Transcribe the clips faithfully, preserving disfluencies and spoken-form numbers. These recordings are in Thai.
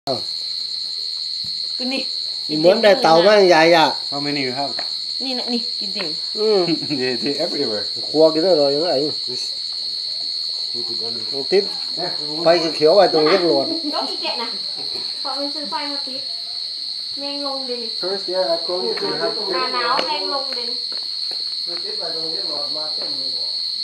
คือนี่เหมือนได้เตามาใหญ่อ่ะ How many you have? นี่นะนี่กินเต็มอืม they they everywhere. ครัวกินได้เลยยังไง This stupid one. ติดไฟเขียวๆไว้ตรงเล็กหลวดก็อีแกะนะพอมันซื้อไฟมาติดแมงลงเดน First, yeah, I call you to have. หนาหนาวแมงลงเดนติดไว้ตรงเล็กหลวดมาเต็มเลย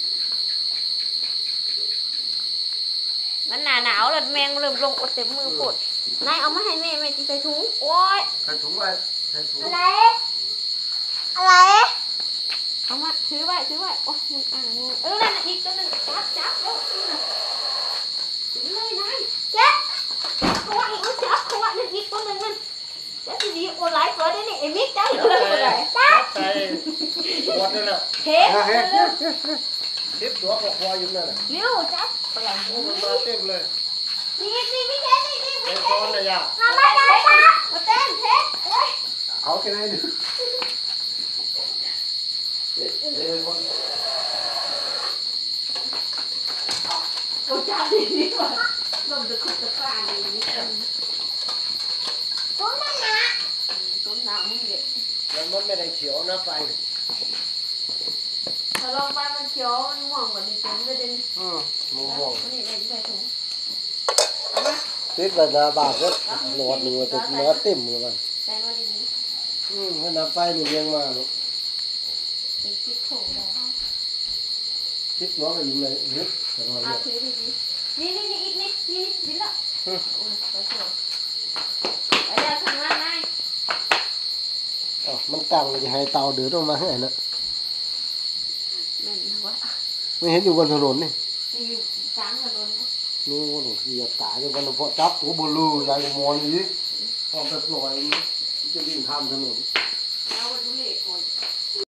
มันหนาหนาวแล้วแมงเริ่มลงอดเต็มมือปวดนายเอามาให้แม่แม่ตีใส่ถุงโอ้ยใส่ถุงไว้ใส่ถุงอะไรอะไรเอามาถือไว้ถือไว้โอ้ยมันอ่างเออนั่นอีกตัวนึงจับจับเร็วถือเลยนายเจ๊เขาว่าอีกจับเขาว่านั่นอีกตัวนึงนั่นเจ๊จะดีโอนไลน์เกิดได้นี่ไอ้มิกจับเลยเลยจับใส่ขวดนั่นแหละเฮ้ยเร็วติดตัวกับครัวอยู่นั่นแหละเร็วจับไปอย่างโอ้มันมาเต็มเลยนี่นี่ไม่เจ๊นี่นี่ไอ้ไม่ก้เจ๊อนเลยอ่ะมาไม่ได้จ้ะมาเต้นเทสเอ้ย How can I do? โอ้จับดีดีกว่าลมตะคุบตะกร้าดีนิดนึงต้นน้ำนะต้นน้ำมึงเด็กแล้วมันไม่ได้เขียวนะไฟถ้าลองไปมันเขียวมันม่วงกว่านี้ต้นเลยเด่นอืมมองมองนี่แม่ใส่ถุงติดไว้หน้าบ้านก็หลวดหนึ่งว่าติดเนื้อเต็มเลยมันใส่มาดีอืมให้น้ำไฟนี่เลี้ยงมาลูกๆติดติดถุงได้ติดน้องก็อยู่ในนึกแต่ว่าอ่ะเนี่ยถือดีๆนี่นี่นี่อีกนิดนี่นี่บินละโอ้ยไปเถอะไปเดี๋ยวทำงานนายอ๋อมันกังจะให้เตาเดือดออกมาให้นะแม่นวะไม่เห็นอยู่บนถนนนี่อยู่กลางถนนนู่นเหยียบตาจนวันพอจับหัวบลูใหญ่กว่ามอนอีกพอไปปล่อยจะวิ่งข้ามถนนเ